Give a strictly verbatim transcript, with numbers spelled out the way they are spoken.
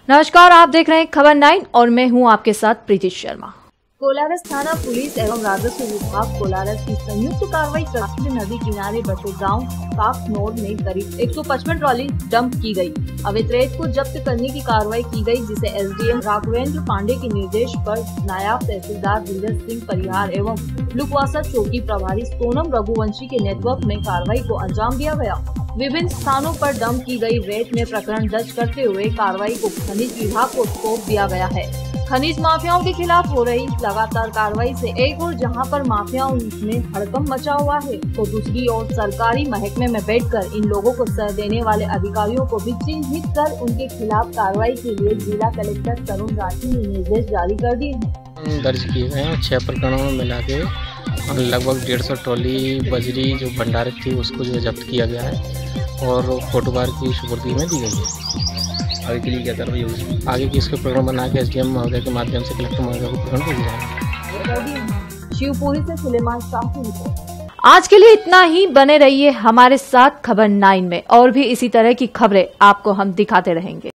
नमस्कार, आप देख रहे हैं खबर नाइन और मैं हूं आपके साथ प्रीति शर्मा। कोलारस थाना पुलिस एवं राजस्व विभाग कोलारस की संयुक्त कार्रवाई करते हुए नदी किनारे बसे गांव काकनौर में करीब एक सौ पचपन ट्रॉली डंप की गई। अवैध रेत को जब्त करने की कार्रवाई की गई, जिसे एसडीएम राघवेंद्र पांडे के निर्देश पर नायब तहसीलदार विजय सिंह परिहार एवं लुकवासा चौकी प्रभारी सोनम रघुवंशी के नेतृत्व में कार्रवाई को अंजाम दिया गया। विभिन्न स्थानों पर डंप की गई रेत में प्रकरण दर्ज करते हुए कार्रवाई को खनिज विभाग को सौंप दिया गया है। खनिज माफियाओं के खिलाफ हो रही लगातार कार्रवाई से एक और जहां पर माफियाओं में हड़कंप मचा हुआ है, तो दूसरी ओर सरकारी महकमे में बैठकर इन लोगों को सह देने वाले अधिकारियों को भी चिन्हित कर उनके खिलाफ कार्रवाई के लिए जिला कलेक्टर तरुण राठी ने निर्देश जारी कर दिए हैं। दर्ज किए गए हैं छह प्रकरणों में मिला के लगभग डेढ़ सौ ट्रॉली बजरी जो भंडारित थी उसको जो जब्त किया गया है और फोटोबार की सुपुर्दी में दी गई है। आगे के लिए क्या कार्रवाई होगी? आगे की इसके प्रकरण बना के एसडीएम महोदय के माध्यम से कलेक्टर महोदय को प्रकरण भेज जाएंगे। शिवपुरी से सुलेमान शाह की रिपोर्ट। आज के लिए इतना ही। बने रहिए हमारे साथ खबर नाइन में, और भी इसी तरह की खबरें आपको हम दिखाते रहेंगे।